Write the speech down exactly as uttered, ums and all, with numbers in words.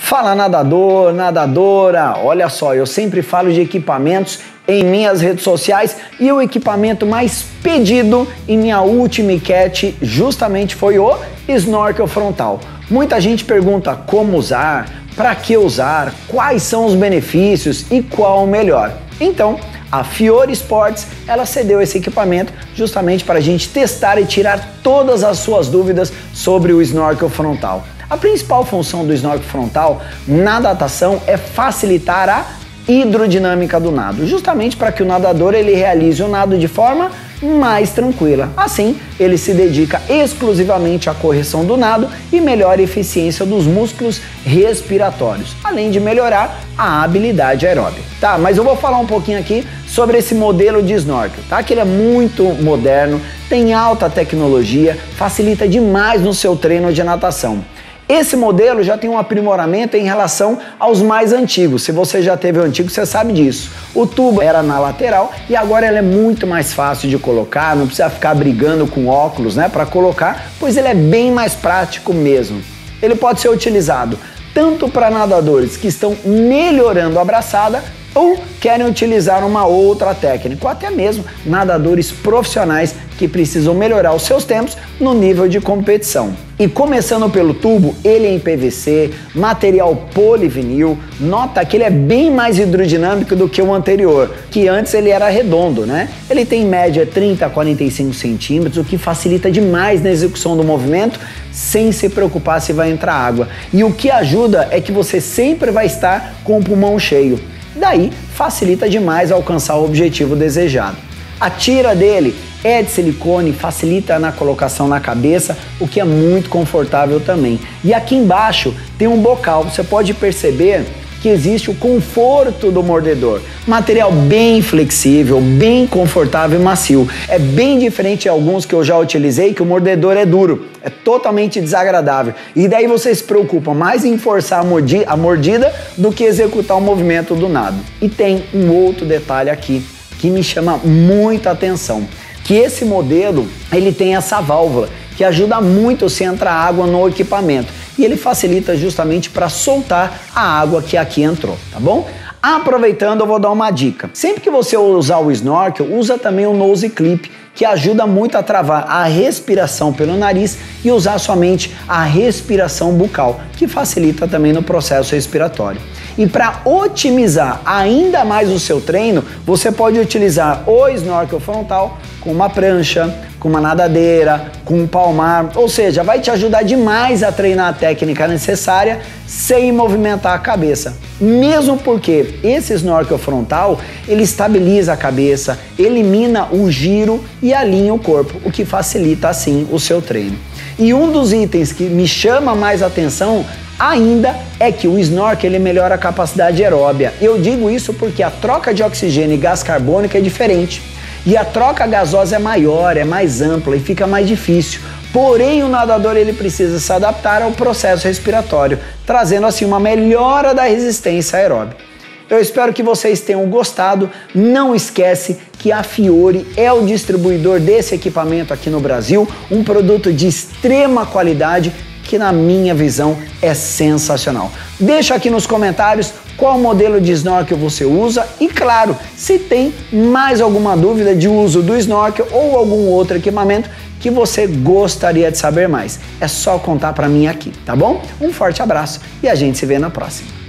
Fala nadador, nadadora, olha só, eu sempre falo de equipamentos em minhas redes sociais e o equipamento mais pedido em minha última enquete justamente foi o snorkel frontal. Muita gente pergunta como usar, para que usar, quais são os benefícios e qual o melhor. Então, a Fiore Sports, ela cedeu esse equipamento justamente para a gente testar e tirar todas as suas dúvidas sobre o snorkel frontal. A principal função do snorkel frontal na natação é facilitar a hidrodinâmica do nado, justamente para que o nadador ele realize o nado de forma mais tranquila. Assim, ele se dedica exclusivamente à correção do nado e melhora a eficiência dos músculos respiratórios, além de melhorar a habilidade aeróbica. Tá, mas eu vou falar um pouquinho aqui sobre esse modelo de snorkel, tá? Que ele é muito moderno, tem alta tecnologia, facilita demais no seu treino de natação. Esse modelo já tem um aprimoramento em relação aos mais antigos. Se você já teve o antigo, você sabe disso. O tubo era na lateral e agora ele é muito mais fácil de colocar, não precisa ficar brigando com óculos, né, para colocar, pois ele é bem mais prático mesmo. Ele pode ser utilizado tanto para nadadores que estão melhorando a braçada ou querem utilizar uma outra técnica, ou até mesmo nadadores profissionais que precisam melhorar os seus tempos no nível de competição. E começando pelo tubo, ele é em P V C, material polivinil, nota que ele é bem mais hidrodinâmico do que o anterior, que antes ele era redondo, né? Ele tem em média trinta a quarenta e cinco centímetros, o que facilita demais na execução do movimento, sem se preocupar se vai entrar água. E o que ajuda é que você sempre vai estar com o pulmão cheio. Daí facilita demais alcançar o objetivo desejado. A tira dele é de silicone, facilita na colocação na cabeça, o que é muito confortável também. E aqui embaixo tem um bocal, você pode perceber que existe o conforto do mordedor. Material bem flexível, bem confortável e macio. É bem diferente de alguns que eu já utilizei, que o mordedor é duro, é totalmente desagradável. E daí você se preocupa mais em forçar a mordida, a mordida do que executar o movimento do nado. E tem um outro detalhe aqui que me chama muita atenção, que esse modelo ele tem essa válvula que ajuda muito se entrar água no equipamento e ele facilita justamente para soltar a água que aqui entrou, tá bom? Aproveitando, eu vou dar uma dica. Sempre que você usar o snorkel, usa também o nose clip, que ajuda muito a travar a respiração pelo nariz e usar somente a respiração bucal, que facilita também no processo respiratório. E para otimizar ainda mais o seu treino, você pode utilizar o snorkel frontal com uma prancha, com uma nadadeira, com um palmar, ou seja, vai te ajudar demais a treinar a técnica necessária sem movimentar a cabeça. Mesmo porque esse snorkel frontal, ele estabiliza a cabeça, elimina o giro e alinha o corpo, o que facilita assim o seu treino. E um dos itens que me chama mais atenção ainda é que o snorkel ele melhora a capacidade aeróbia. Eu digo isso porque a troca de oxigênio e gás carbônico é diferente. E a troca gasosa é maior, é mais ampla e fica mais difícil. Porém, o nadador ele precisa se adaptar ao processo respiratório, trazendo assim uma melhora da resistência aeróbica. Eu espero que vocês tenham gostado. Não esquece que a Fiore é o distribuidor desse equipamento aqui no Brasil, um produto de extrema qualidade que na minha visão é sensacional. Deixa aqui nos comentários qual modelo de snorkel você usa e, claro, se tem mais alguma dúvida de uso do snorkel ou algum outro equipamento que você gostaria de saber mais. É só contar para mim aqui, tá bom? Um forte abraço e a gente se vê na próxima.